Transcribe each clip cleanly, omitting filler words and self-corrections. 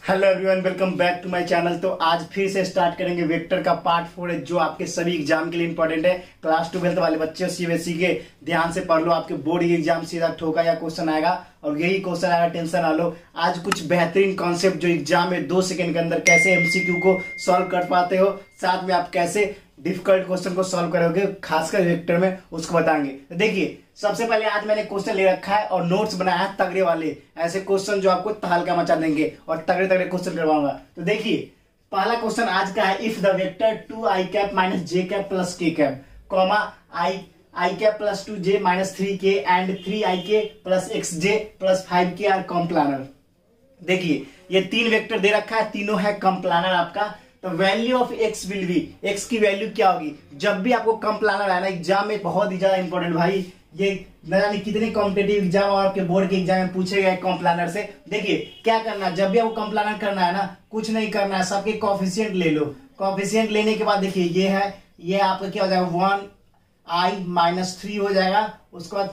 Hello everyone, welcome back to my channel. तो आज फिर से स्टार्ट करेंगे वेक्टर का पार्ट 4 है, जो आपके सभी एग्जाम के लिए इंपॉर्टेंट है। क्लास 12 वाले बच्चे सीबीएसई के ध्यान से पढ़ लो, आपके बोर्ड एग्जाम सीधा ठोका या क्वेश्चन आएगा और यही क्वेश्चन आएगा, टेंशन ना लो। आज कुछ बेहतरीन कॉन्सेप्ट जो एग्जाम में 2 सेकंड के अंदर कैसे एमसीक्यू को सॉल्व कर पाते हो, साथ में आप कैसे डिफिकल्ट क्वेश्चन को सॉल्व करोगे खासकर वेक्टर में, उसको बताएंगे। तो देखिए, सबसे पहले आज मैंने क्वेश्चन ले रखा है और नोट्स बनाया है तगड़े वाले, ऐसे क्वेश्चन जो आपको तहलका मचा देंगे और तगड़े तगड़े क्वेश्चन करवाऊंगा। तो देखिए, पहला क्वेश्चन आज का है, if the vector 2i cap minus J cap plus K cap comma I cap plus 2j minus 3k and 3ik plus xj plus 5k are coplanar. देखिए, ये 3 वेक्टर दे रखा है, तीनों है कॉम्प्लानर आपका। तो value of x will be, x की value क्या होगी? जब भी आपको कॉम्प्लानर आना एग्जाम में, बहुत ही ज्यादा इंपॉर्टेंट भाई, ये न जाने कितने कॉम्पिटेटिव एग्जाम और आपके बोर्ड के एग्जाम में पूछे गए कॉम्प्लानर से। देखिए क्या करना है, जब भी आपको कॉम्प्लानर करना है ना, कुछ नहीं करना है, सबके कोएफिशिएंट ले लो। कोएफिशिएंट लेने के बाद देखिए ये है, ये आपका क्या हो जाएगा 1i माइनस 3 हो जाएगा, उसके बाद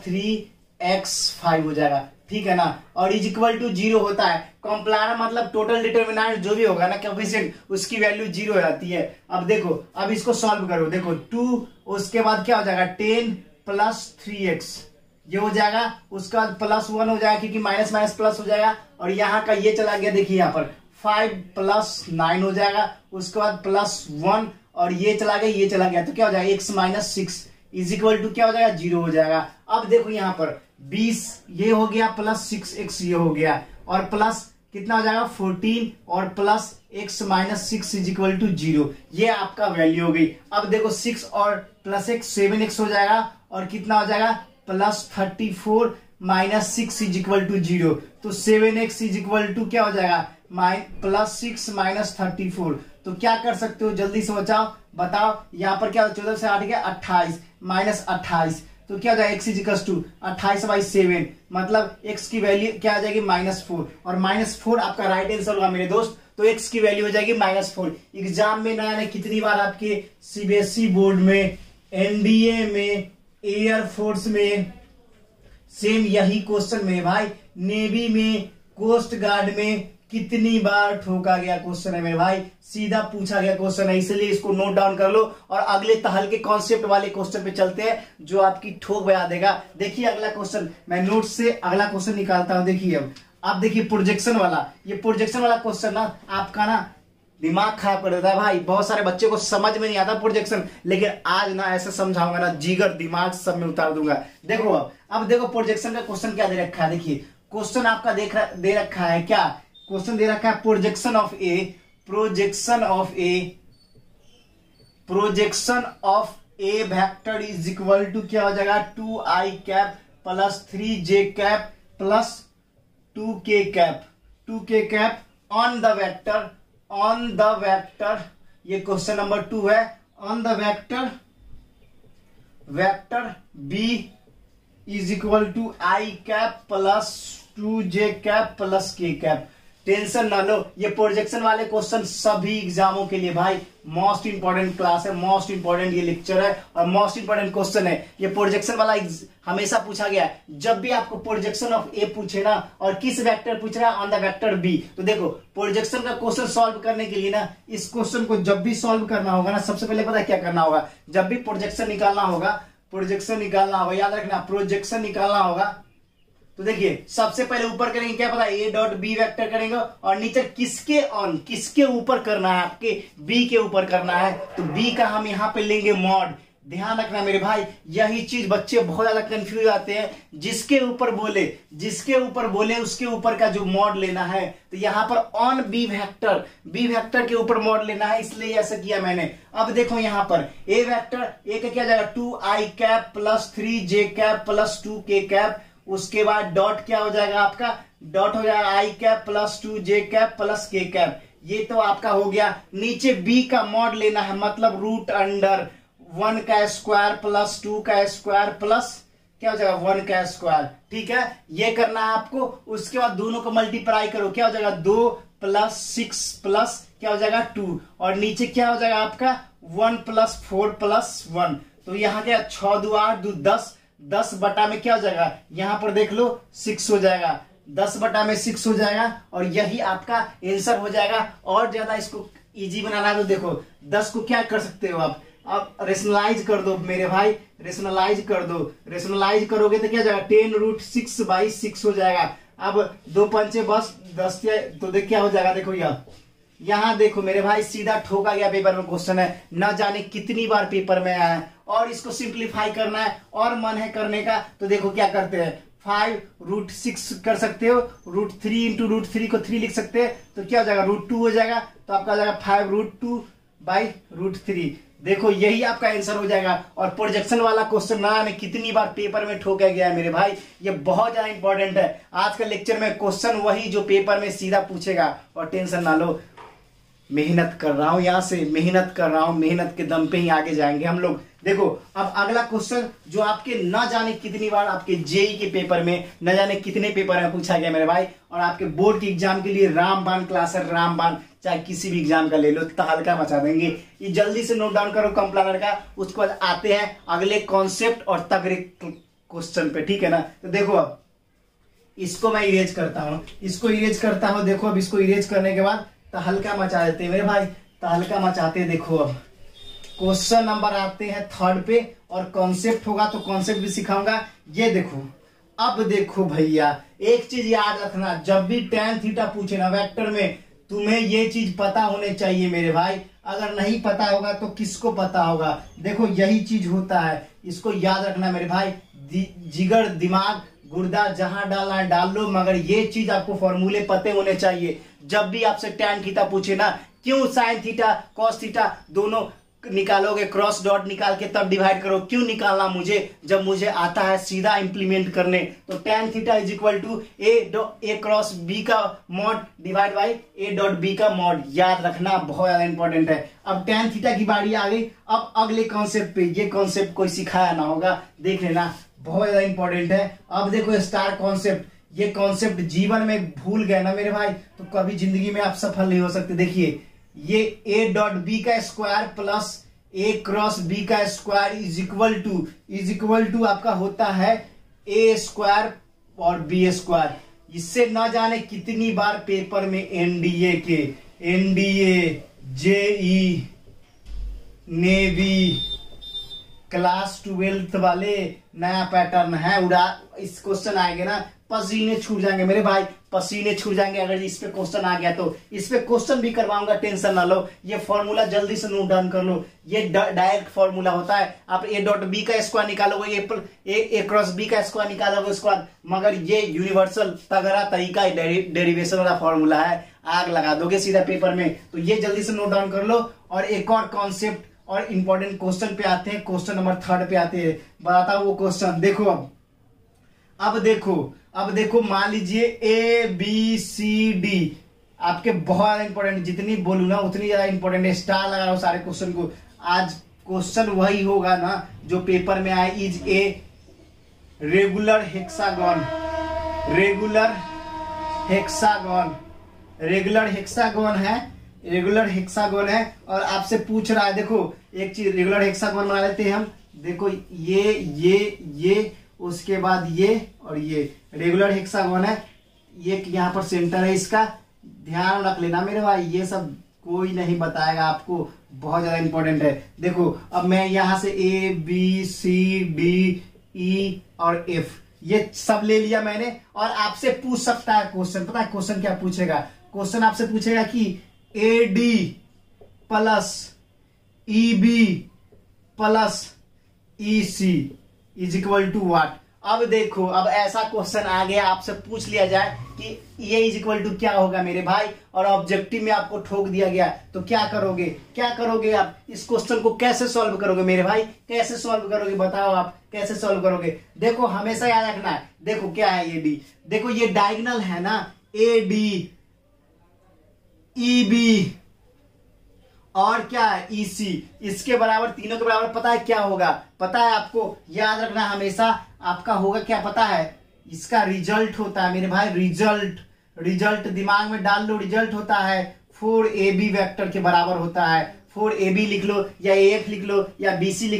3x5 हो जाएगा, ठीक है ना। और इज इक्वल टू 0 होता है। कॉम्प्लानर मतलब टोटल डिटर्मिनेंट जो भी होगा ना कोएफिशिएंट, उसकी वैल्यू 0 हो जाती है। अब देखो, अब इसको सॉल्व करो, देखो 2, उसके बाद क्या हो जाएगा 10 प्लस 3x, ये हो जाएगा। उसके बाद प्लस 1 हो जाएगा, क्योंकि माइनस माइनस प्लस हो जाएगा। और यहाँ का ये चला गया, देखिए यहाँ पर 5 प्लस 9 हो जाएगा। उसके बाद प्लस 1 और ये चला गया, ये चला गया, तो क्या हो जाएगा x minus 6 is equal to क्या हो जाएगा 0 हो जाएगा। अब देखो यहाँ पर 20 ये हो गया, प्लस 6x ये हो गया, और प्लस कितना हो जाएगा 14 और plus x minus 6 is equal to 0, ये आपका वैल्यू हो गई। अब देखो 6 और प्लस x 7x हो जाएगा, और कितना हो जाएगा plus 34 minus 6 is equal to 0, तो 7x इज इक्वल टू क्या हो जाएगा प्लस 6 माइनस 34। तो क्या कर सकते हो, जल्दी से बताओ। यहाँ पर क्या 14 से 8 गया 28 माइनस 28, तो क्या हो जाएगा x इज इक्वल टू 28/7, मतलब x की वैल्यू क्या आ जाएगी -4, और -4 आपका राइट आंसर होगा मेरे दोस्त। तो x की वैल्यू हो जाएगी -4। एग्जाम में नया नया कितनी बार आपके सीबीएसई बोर्ड में, एनडीए में, एयरफोर्स में सेम यही क्वेश्चन में भाई, नेवी में, कोस्ट गार्ड में कितनी बार ठोका गया क्वेश्चन है मेरे भाई, सीधा पूछा गया क्वेश्चन है, इसलिए इसको नोट डाउन कर लो। और अगले तहल के कॉन्सेप्ट वाले क्वेश्चन पे चलते हैं, जो आपकी ठोक बजा देगा। देखिए अगला क्वेश्चन, मैं नोट से अगला क्वेश्चन निकालता हूं। देखिए अब देखिए प्रोजेक्शन वाला, ये प्रोजेक्शन वाला क्वेश्चन ना आपका ना दिमाग खराब कर देता है भाई। बहुत सारे बच्चे को समझ में नहीं आता प्रोजेक्शन, लेकिन आज ना ऐसे समझाऊंगा ना, जिगर दिमाग सब में उतार दूंगा। देखो अब देखो प्रोजेक्शन का क्वेश्चन क्या दे रखा है। देखिए क्वेश्चन आपका दे रखा है, क्या क्वेश्चन दे रखा है, projection of a vector is equal to क्या हो जाएगा 2i cap plus 3j cap plus 2k cap on the vector, ये क्वेश्चन नंबर 2 है। On the vector b is equal to i cap plus 2j cap plus k cap. Tension ना लो, ये projection वाले question सभी एग्जामों के लिए भाई मोस्ट इंपॉर्टेंट क्लास है, मोस्ट इंपॉर्टेंट ये लेक्चर है और मोस्ट इंपॉर्टेंट क्वेश्चन है। ये प्रोजेक्शन वाला हमेशा पूछा गया है। जब भी आपको प्रोजेक्शन ऑफ ए पूछे ना, और किस वेक्टर पूछ रहा है ऑन द वेक्टर बी, तो देखो प्रोजेक्शन का क्वेश्चन सॉल्व करने के लिए ना, इस क्वेश्चन को जब भी सॉल्व करना होगा ना, सबसे पहले पता है क्या करना होगा, जब भी प्रोजेक्शन निकालना होगा, याद रखना प्रोजेक्शन निकालना होगा। तो देखिए सबसे पहले ऊपर करेंगे क्या पता है, ए डॉट बी वेक्टर करेंगे, और नीचे किसके ऊपर करना है, आपके बी के ऊपर करना है, तो बी का हम यहाँ पे लेंगे मॉड। ध्यान रखना मेरे भाई, यही चीज बच्चे बहुत ज्यादा कंफ्यूज आते हैं, जिसके ऊपर बोले उसके ऊपर का जो मॉड लेना है। तो यहाँ पर ऑन बी वेक्टर के ऊपर मॉड लेना है, इसलिए ऐसा किया मैंने। अब देखो यहाँ पर ए वेक्टर, ए का क्या जाएगा 2i cap plus 3j cap plus 2k cap, उसके बाद डॉट क्या हो जाएगा आपका, डॉट हो जाएगा i cap plus 2j cap plus k cap. ये तो आपका हो गया। नीचे b का मॉड लेना है, मतलब रूट अंडर 1 का स्क्वायर प्लस 2 का स्क्वायर प्लस क्या हो जाएगा 1 का स्क्वायर, ठीक है, ये करना है आपको। उसके बाद दोनों को मल्टीप्लाई करो, क्या हो जाएगा 2 प्लस 6 प्लस क्या हो जाएगा 2, और नीचे क्या हो जाएगा आपका 1 प्लस 4 प्लस 1। तो यहाँ क्या 6 2 8 2 10, 10 बटा में क्या हो जाएगा, यहां पर देख लो 6 हो जाएगा, 10/6 हो जाएगा और यही आपका आंसर हो जाएगा। और ज्यादा इसको इजी बनाना है तो देखो 10 को क्या कर सकते हो आप रेशनलाइज कर दो मेरे भाई, रेशनलाइज कर दो। रेशनलाइज करोगे तो क्या हो जाएगा 10√6/6 हो जाएगा। अब 2 पंचे बस 10 तो देख क्या हो जाएगा, देखो यहाँ देखो मेरे भाई सीधा ठोका गया पेपर में क्वेश्चन है, न जाने कितनी बार पेपर में आया है। और इसको सिंप्लीफाई करना है और मन है करने का तो देखो क्या करते हैं 5√6 कर सकते हो, √3 × √3 को 3 लिख सकते हैं तो क्या हो जाएगा √2 हो जाएगा। तो आपका हो जाएगा 5√2/√3। देखो यही आपका आंसर हो जाएगा। और प्रोजेक्शन वाला क्वेश्चन ना आने कितनी बार पेपर में ठोका गया है मेरे भाई, ये बहुत ज्यादा इंपॉर्टेंट है। आज का लेक्चर में क्वेश्चन वही जो पेपर में सीधा पूछेगा। और टेंशन ना लो, मेहनत कर रहा हूं, यहां से मेहनत कर रहा हूं, मेहनत के दम पे ही आगे जाएंगे हम लोग। देखो अब अगला क्वेश्चन जो आपके न जाने कितनी बार आपके जेई के पेपर में, न जाने कितने पेपर में पूछा गया मेरे भाई, और आपके बोर्ड के एग्जाम के लिए रामबाण क्लास है, रामबाण चाहे किसी भी एग्जाम का ले लो तहलका मचा देंगे। ये जल्दी से नोट डाउन करो कंप्लानर का। उसके बाद आते हैं अगले कॉन्सेप्ट और तगड़े क्वेश्चन पे, ठीक है ना। तो देखो अब इसको मैं इरेज करता हूं, इसको इरेज करता हूं। देखो अब इसको इरेज करने के बाद तहलका मचा देते हैं मेरे भाई, तहलका मचाते हैं। देखो अब क्वेश्चन नंबर आते हैं 3rd पे और कॉन्सेप्ट होगा तो कॉन्सेप्ट भी सिखाऊंगा। ये देखो अब देखो भैया एक चीज याद रखना, जब भी tan थीटा पूछे ना वेक्टर में, तुम्हें ये चीज पता होने चाहिए मेरे भाई। अगर नहीं पता होगा तो किसको पता होगा। देखो यही चीज होता है, इसको याद रखना मेरे भाई। जिगर दिमाग गुर्दा जहां डालना है डाल लो, मगर ये चीज आपको फॉर्मूले पते होने चाहिए। जब भी आपसे tan थीटा पूछे ना, क्यों sin थीटा cos थीटा दोनों निकालोगे, क्रॉस डॉट निकाल के तब डिवाइड करो। क्यों निकालना मुझे, जब मुझे आता है सीधा इंप्लीमेंट करने। तो tan theta is equal to a cross b का मॉड डिवाइड बाई a.b का मॉड। याद रखना बहुत ज्यादा इंपॉर्टेंट है। अब tan थीटा की बारी आ गई। अब अगले कॉन्सेप्ट पे, ये कॉन्सेप्ट कोई सिखाया ना होगा, देख लेना, बहुत ज्यादा इंपॉर्टेंट है। अब देखो स्टार कॉन्सेप्ट, ये कॉन्सेप्ट जीवन में भूल गए ना मेरे भाई तो कभी जिंदगी में आप सफल नहीं हो सकते। देखिए ये a.b का square plus a cross b का स्क्वायर इज इक्वल टू आपका होता है a स्क्वायर और b स्क्वायर। इससे न जाने कितनी बार पेपर में NDA JEE navy class 12th वाले नया पैटर्न है, उड़ा इस क्वेश्चन आएंगे ना पसीने छूट जाएंगे मेरे भाई, पसीने छूट जाएंगे अगर इस पे क्वेश्चन आ गया तो। इस पे क्वेश्चन भी करवाऊंगा, टेंशन ना लो। ये फॉर्मूला जल्दी से नोट डाउन कर लो, ये डायरेक्ट फॉर्मूला होता है। आप a.b का स्क्वायर निकालोगे, ए क्रॉस b का स्क्वायर निकालोगे उसके बाद, मगर ये यूनिवर्सल तगड़ा तरीका डेरिवेशन वाला फॉर्मूला है, आग लगा दोगे सीधा पेपर में। तो ये जल्दी से नोट डाउन कर लो। और एक और कॉन्सेप्ट और इंपॉर्टेंट क्वेश्चन पे आते हैं, क्वेश्चन नंबर 3rd पे आते हैं, बताता हूं वो क्वेश्चन। देखो अब देखो मान लीजिए ABCD आपके बहुत इंपॉर्टेंट, जितनी बोलू ना उतनी ज्यादा इंपॉर्टेंट है। स्टार लगा रहा हूं सारे क्वेश्चन को। आज क्वेश्चन वही होगा ना जो पेपर में आए। Is a regular hexagon, regular hexagon है और आपसे पूछ रहा है। देखो एक चीज, रेगुलर हेक्सागन बना लेते हैं हम। देखो ये उसके बाद ये और ये रेगुलर हेक्सागन है। ये यहाँ पर सेंटर है, इसका ध्यान रख लेना मेरे भाई, ये सब कोई नहीं बताएगा आपको, बहुत ज्यादा इंपॉर्टेंट है। देखो अब मैं यहाँ से ABCDE और F ये सब ले लिया मैंने। और आपसे पूछ सकता है क्वेश्चन, पता है क्वेश्चन क्या पूछेगा? क्वेश्चन आपसे पूछेगा कि AD plus EB plus EC is equal to what. अब देखो अब ऐसा क्वेश्चन आ गया, आपसे पूछ लिया जाए कि ये इज इक्वल टू क्या होगा मेरे भाई, और ऑब्जेक्टिव में आपको ठोक दिया गया तो क्या करोगे आप? इस क्वेश्चन को कैसे सॉल्व करोगे मेरे भाई, कैसे सॉल्व करोगे बताओ, आप कैसे सॉल्व करोगे? देखो हमेशा याद रखना है, देखो क्या है ये डी, देखो ये डायगोनल है ना, AD EB और क्या है EC, इसके बराबर, तीनों के बराबर पता है क्या होगा? पता है आपको, याद रखना हमेशा। आपका होगा क्या पता है? इसका रिजल्ट होता है मेरे भाई, रिजल्ट दिमाग में डाल लो। रिजल्ट होता है 4AB वेक्टर के बराबर होता है। 4AB लिख लो या AF लिख लो या BC लिख लो,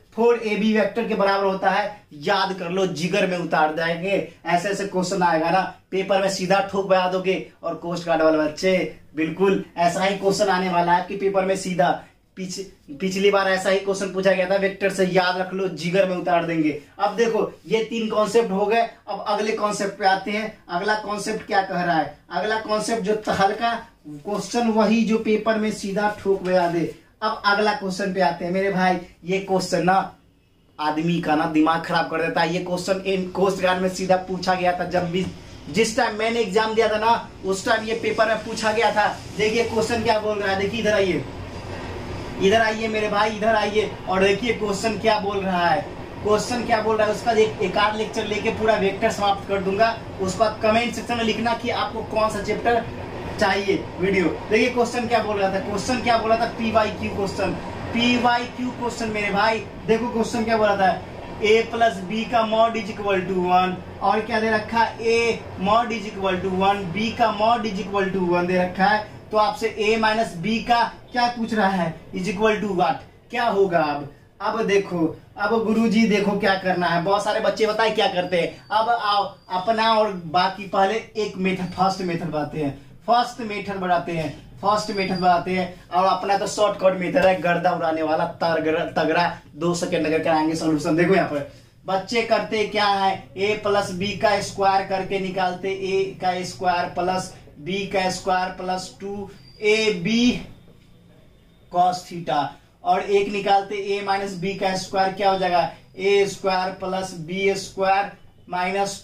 4ab वेक्टर के बराबर होता है, याद कर लो, जिगर में उतार जाएंगे। ऐसे ऐसे क्वेश्चन आएगा ना पेपर में, सीधा ठोक बजा दोगे। और कोस्ट गार्ड वाले बच्चे बिल्कुल ऐसा ही क्वेश्चन आने वाला है आपके पेपर में सीधा। पिछली बार ऐसा ही क्वेश्चन पूछा गया था वेक्टर से, याद रख लो, जिगर में उतार देंगे। अब देखो ये 3 कॉन्सेप्ट हो गए। अब अगले कॉन्सेप्ट पे आते हैं। अगला कॉन्सेप्ट क्या कह रहा है? अगला कॉन्सेप्ट जो हल्का क्वेश्चन, वही जो पेपर में सीधा ठोक बजा दे। अब अगला क्वेश्चन पे आते हैं मेरे भाई। ये क्वेश्चन ना आदमी का ना दिमाग खराब कर देता है। ये क्वेश्चन इन कोस्ट गार्ड में सीधा पूछा गया था। जब भी जिस टाइम मैंने एग्जाम दिया था ना, उस टाइम ये पेपर में पूछा गया था। देखिए क्वेश्चन क्या बोल रहा है, देखिए इधर आइए, इधर आइए मेरे भाई, इधर आइए और देखिए क्वेश्चन क्या बोल रहा है। क्वेश्चन क्या बोल रहा है उसका एक आध लेक्चर लेके पूरा वेक्टर समाप्त कर दूंगा। उसका कमेंट सेक्शन में लिखना कि आपको कौन सा चैप्टर चाहिए वीडियो। देखिए क्वेश्चन क्या बोल रहा था। क्वेश्चन क्या बोला था? PYQ क्वेश्चन, PYQ क्वेश्चन मेरे भाई। देखो क्वेश्चन क्या बोला था, a प्लस बी का मॉड इज इक्वल टू 1, और क्या दे रखा है, a mod is equal to 1, b का मॉड इज इक्वल टू 1 दे रखा है। तो आपसे a माइनस बी का क्या पूछ रहा है, इज इक्वल टू व्हाट, क्या होगा? अब देखो, अब गुरुजी देखो क्या करना है। बहुत सारे बच्चे बताए क्या करते हैं। अब आओ अपना और बाकी पहले एक मेथड, फर्स्ट मेथड बताते हैं, फर्स्ट मेथड बढ़ाते हैं, फर्स्ट मेथड बढ़ाते हैं। और अपना तो शॉर्टकट मेथड है, गर्दा उड़ाने वाला तगड़ा 2 सेकेंड अगर कराएंगे सोल्यूशन। देखो यहाँ पर बच्चे करते क्या है, a प्लस बी का स्क्वायर करके निकालते a का स्क्वायर प्लस b का square plus 2ab cos theta, और एक निकालते a माइनस बी का स्क्वायर, क्या हो जाएगा, a square plus b square minus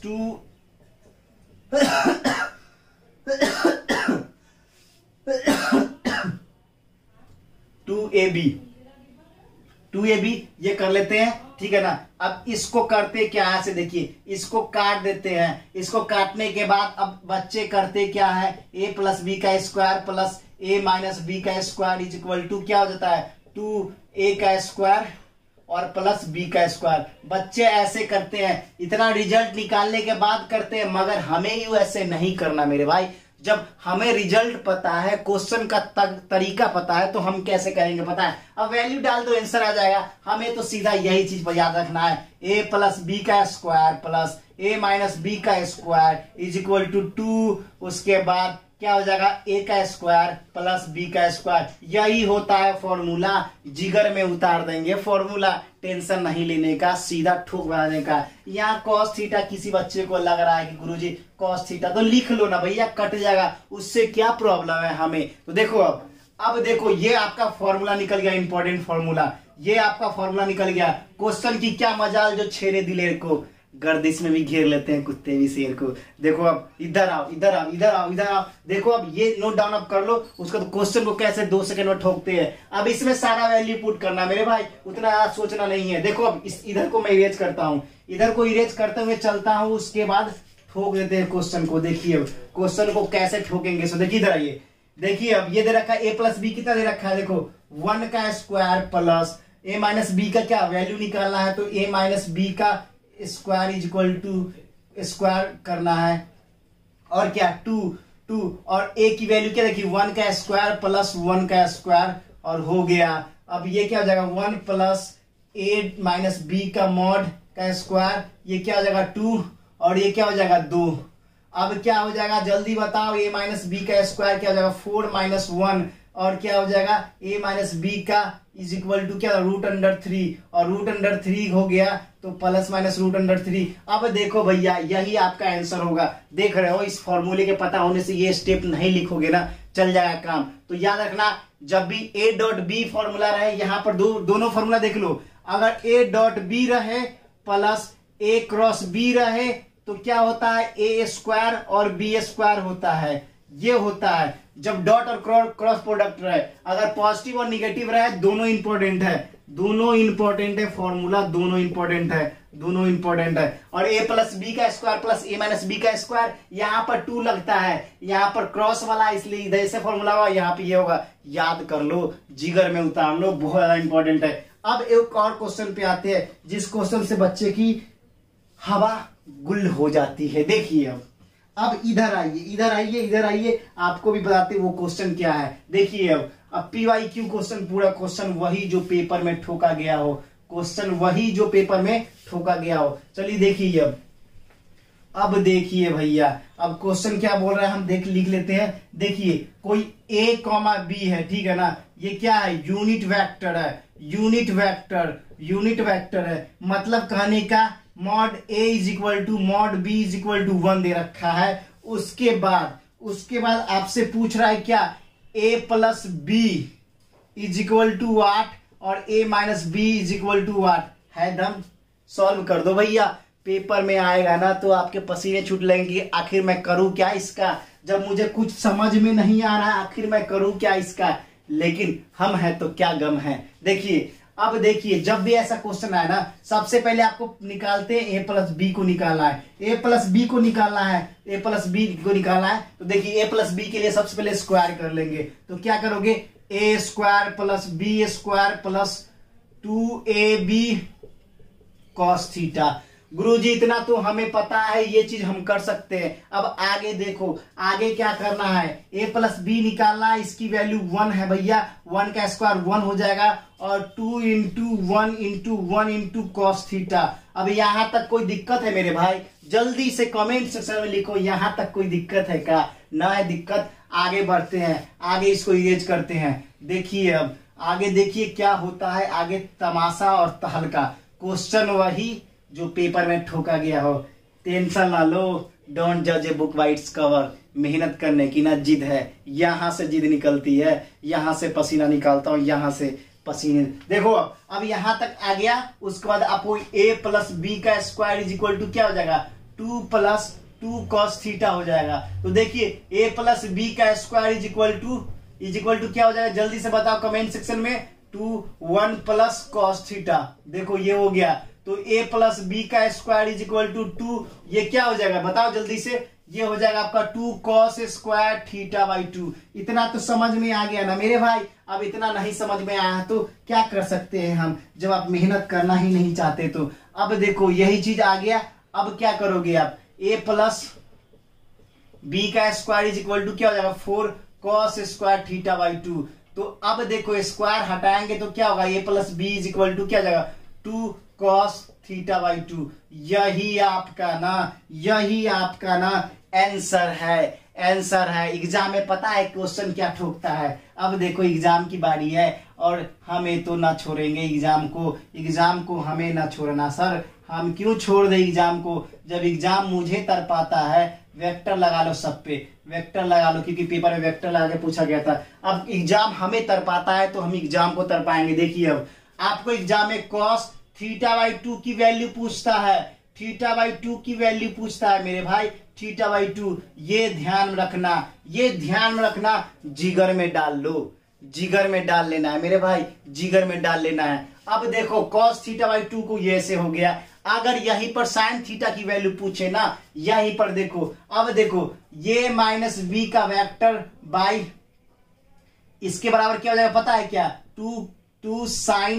2ab ये कर लेते हैं, ठीक है ना। अब इसको करते क्या है, से देखिए इसको काट देते हैं। इसको काटने के बाद अब बच्चे करते क्या है, a प्लस बी का square plus a minus b का स्क्वायर इज इक्वल टू क्या हो जाता है, 2a का स्क्वायर और प्लस b का स्क्वायर। बच्चे ऐसे करते हैं, इतना रिजल्ट निकालने के बाद करते हैं। मगर हमें ही वैसे नहीं करना मेरे भाई। जब हमें रिजल्ट पता है, क्वेश्चन का तरीका पता है, तो हम कैसे करेंगे पता है। अब वैल्यू डाल दो आंसर आ जाएगा। हमें तो सीधा यही चीज पर याद रखना है, a प्लस बी का square plus a minus b का स्क्वायर इज इक्वल टू 2, उसके बाद क्या हो जाएगा, a का स्क्वायर प्लस b का स्क्वायर। यही होता है फॉर्मूला, जिगर में उतार देंगे फॉर्मूला। टेंशन नहीं लेने का, सीधा ठोक बनाने का। यहाँ cos थीटा किसी बच्चे को लग रहा है कि गुरुजी cos थीटा, तो लिख लो ना भैया, कट जाएगा, उससे क्या प्रॉब्लम है हमें। तो देखो अब देखो ये आपका फॉर्मूला निकल गया, इंपॉर्टेंट फॉर्मूला, ये आपका फॉर्मूला निकल गया। क्वेश्चन की क्या मजाल जो छेड़े दिलेर को, गर्दिश में भी घेर लेते हैं कुत्ते भी शेर को। देखो अब इधर आओ, इधर आओ, इधर आओ, इधर आओ। देखो अब ये नोट डाउन अब कर लो, उसका तो क्वेश्चन को कैसे 2 सेकंड में ठोकते हैं। अब इसमें सारा वैल्यू पुट करना मेरे भाई, उतना सोचना नहीं है। देखो अब इधर को मैं इरेज करता हूँ, इधर को इरेज करते हुए चलता हूँ, उसके बाद ठोक देते हैं क्वेश्चन को। देखिए क्वेश्चन को कैसे ठोकेंगे। सो देखिए इधर आइए, देखिए अब ये दे रखा है a प्लस बी, कितना दे रखा है, देखो 1 का square plus a minus b का क्या वैल्यू निकालना है, तो a माइनस बी का square is equal to square करना है, और क्या 2 और a की वैल्यू क्या देखिए, 1 का स्क्वायर प्लस 1 का स्क्वायर, और हो गया। अब ये क्या हो जाएगा, 1 प्लस a माइनस बी का मॉड का स्क्वायर, ये क्या हो जाएगा 2, और ये क्या हो जाएगा 2। अब क्या हो जाएगा जल्दी बताओ, a माइनस बी का स्क्वायर क्या हो जाएगा 4 माइनस 1, और क्या हो जाएगा a माइनस बी का इज इक्वल टू क्या, √3, और √3 हो गया तो प्लस माइनस √3। अब देखो भैया यही आपका आंसर होगा। देख रहे हो, इस फॉर्मूले के पता होने से ये स्टेप नहीं लिखोगे ना, चल जाएगा काम। तो याद रखना, जब भी a डॉट बी फॉर्मूला रहे, यहाँ पर दोनों फॉर्मूला देख लो। अगर a डॉट बी रहे प्लस a क्रॉस बी रहे तो क्या होता है, a स्क्वायर और b स्क्वायर होता है। ये होता है जब डॉट और क्रॉस प्रोडक्ट रहे। अगर पॉजिटिव और निगेटिव रहे, दोनों इंपॉर्टेंट है, दोनों इंपॉर्टेंट है फॉर्मूला, दोनों इंपॉर्टेंट है, दोनों इंपॉर्टेंट है। और a प्लस बी का square plus a minus b का स्क्वायर, यहाँ पर 2 लगता है, यहाँ पर क्रॉस वाला, इसलिए इधर से फॉर्मूला होगा, यहाँ पे ये होगा। याद कर लो, जिगर में उतार लो, बहुत ज्यादा इंपॉर्टेंट है। अब एक और क्वेश्चन पे आते हैं, जिस क्वेश्चन से बच्चे की हवा गुल हो जाती है। देखिए अब इधर आइए, इधर आइए, इधर आइए, आपको भी बताते वो क्वेश्चन क्या है। देखिए अब PYQ क्वेश्चन, पूरा क्वेश्चन वही जो पेपर में ठोका गया हो, क्वेश्चन वही जो पेपर में ठोका गया हो। चलिए देखिए अब देखिए भैया, अब क्वेश्चन क्या बोल रहा है हम लिख लेते हैं। देखिए कोई a कॉमा b है, ठीक है ना, ये क्या है, यूनिट वेक्टर है, यूनिट वेक्टर है। मतलब कहने का mod a is equal to mod b is equal to 1 दे रखा है। उसके बाद आपसे पूछ रहा है क्या, a plus b is equal to 8 और a minus b is equal to 8 है। दम सॉल्व कर दो भैया, पेपर में आएगा ना तो आपके पसीने छूट लेंगे। आखिर मैं करूं क्या इसका, जब मुझे कुछ समझ में नहीं आ रहा, आखिर मैं करूं क्या इसका। लेकिन हम हैं तो क्या गम है। देखिए अब देखिए, जब भी ऐसा क्वेश्चन आए ना, सबसे पहले आपको निकालते हैं a प्लस बी को निकालना है, a प्लस बी को निकालना है, a प्लस बी को निकालना है। तो देखिए a प्लस बी के लिए सबसे पहले स्क्वायर कर लेंगे। तो क्या करोगे, a square plus b square plus 2ab cos theta. गुरुजी इतना तो हमें पता है, ये चीज हम कर सकते हैं। अब आगे देखो, आगे क्या करना है, a प्लस बी निकालना है, इसकी वैल्यू 1 है भैया, 1 का स्क्वायर 1 हो जाएगा और 2 इंटू 1 इंटू कॉस थीटा। अब यहां तक कोई दिक्कत है मेरे भाई, जल्दी से कमेंट सेक्शन में लिखो, यहां तक कोई दिक्कत है क्या, ना है दिक्कत। आगे बढ़ते हैं, आगे इसको इरेज करते हैं। देखिए अब आगे देखिए क्या होता है, आगे तमाशा और तहलका। क्वेश्चन वही जो पेपर में ठोका गया हो। टेंशन ना लो, डोंट जज a book by its cover. मेहनत करने की ना जिद है, यहां से जिद निकलती है, यहां से पसीना निकालता हूं, यहां से पसीने। देखो अब यहां तक आ गया। उसके बाद आपको a प्लस बी का स्क्वायर इज इक्वल टू क्या हो जाएगा, 2 प्लस 2 कॉस थीटा हो जाएगा। तो देखिए a प्लस बी का स्क्वायर इज इक्वल टू क्या हो जाएगा, जल्दी से बताओ कमेंट सेक्शन में। 1 प्लस कॉस थीटा, देखो ये हो गया। तो a प्लस बी का स्क्वायर इज इक्वल टू 2, ये क्या हो जाएगा बताओ जल्दी से, ये हो जाएगा आपका 2 कॉस स्क्वायर थीटा बाई 2। इतना तो समझ में आ गया ना मेरे भाई। अब इतना नहीं समझ में आया तो क्या कर सकते हैं हम, जब आप मेहनत करना ही नहीं चाहते तो। अब देखो यही चीज आ गया। अब क्या करोगे आप, a प्लस बी का स्क्वायर इज इक्वल टू क्या हो जाएगा, 4 कॉस स्क्वायर थीटा बाई 2। तो अब देखो स्क्वायर हटाएंगे तो क्या होगा, a plus b is equal to क्या हो जाएगा, 2 कॉस थीटा बाई 2। यही आपका ना आंसर है। एग्जाम में पता है क्वेश्चन क्या ठोकता है। अब देखो एग्जाम की बारी है और हमें तो ना छोड़ेंगे एग्जाम को हमें ना छोड़ना सर। हम क्यों छोड़ दे एग्जाम को, जब एग्जाम मुझे तरपाता है। वेक्टर लगा लो सब पे, वेक्टर लगा लो, क्योंकि पेपर में वेक्टर लगा के पूछा गया था। अब एग्जाम हमें तरपाता है तो हम एग्जाम को तरपाएंगे। देखिए अब आपको एग्जाम में कॉस थीटा बाई 2 की वैल्यू पूछता है, थीटा बाई 2 की वैल्यू पूछता है मेरे भाई, थीटा बाई 2। ये ध्यान में रखना, जिगर में डाल लो, जिगर में डाल लेना है मेरे भाई, जिगर में डाल लेना है। अब देखो कॉस थीटा बाई 2 को ये ऐसे हो गया। अगर यहीं पर साइन थीटा की वैल्यू पूछे ना, यहीं पर देखो, अब देखो ये माइनस बी का वेक्टर बाई इसके बराबर क्या हो जाएगा पता है क्या, 2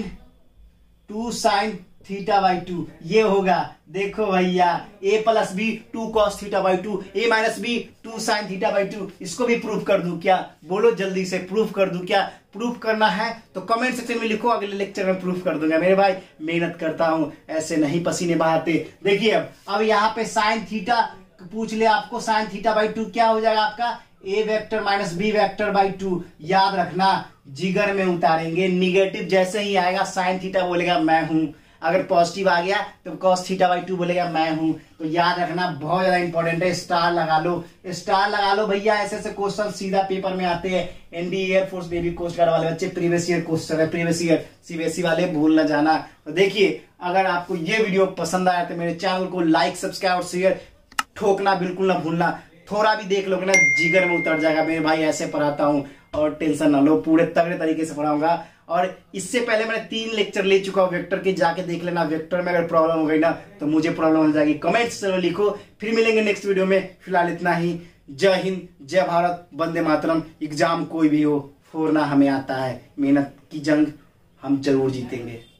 साइन थीटा बाई 2 ये होगा। देखो भैया a plus b 2 cos theta by 2, a minus b 2 sine theta by 2। इसको भी प्रूफ कर दूं क्या, बोलो जल्दी से, प्रूफ कर दूं क्या। प्रूफ करना है तो कमेंट सेक्शन में लिखो, अगले लेक्चर में प्रूफ कर दूंगा मेरे भाई। मेहनत करता हूं, ऐसे नहीं पसीने बहाते। देखिए अब यहाँ पे साइन थीटा पूछ ले आपको, साइन थीटा बाई 2 क्या हो जाएगा आपका, a vector minus b vector by 2। याद रखना जिगर में उतारेंगे, निगेटिव जैसे ही आएगा साइन थीटा बोलेगा मैं हूं, अगर पॉजिटिव आ गया तो कॉस थीटा बाई 2 बोलेगा मैं हूं। तो याद रखना बहुत ज्यादा इंपॉर्टेंट है। स्टार लगा लो भैया, ऐसे क्वेश्चन सीधा पेपर में आते हैं। NDA air force navy coast guard वाले बच्चे प्रीवियस ईयर क्वेश्चन है, प्रीवियस ईयर सीबीएसई वाले भूल न जाना। तो देखिए अगर आपको ये वीडियो पसंद आया तो मेरे चैनल को लाइक सब्सक्राइब और शेयर ठोकना बिल्कुल ना भूलना। थोड़ा भी देख लोगे ना जिगर में उतर जाएगा मेरे भाई, ऐसे पढ़ाता हूं। और टेंशन ना लो, पूरे तगड़े तरीके से पढ़ाऊंगा। और इससे पहले मैंने 3 लेक्चर ले चुका हूं वेक्टर के, जाके देख लेना। वेक्टर में अगर प्रॉब्लम हो गई ना तो मुझे प्रॉब्लम हो जाएगी। कमेंट्स में लिखो, फिर मिलेंगे नेक्स्ट वीडियो में। फिलहाल इतना ही। जय हिंद, जय भारत, वंदे मातरम। एग्जाम कोई भी हो, फोड़ना हमें आता है। मेहनत की जंग हम जरूर जीतेंगे।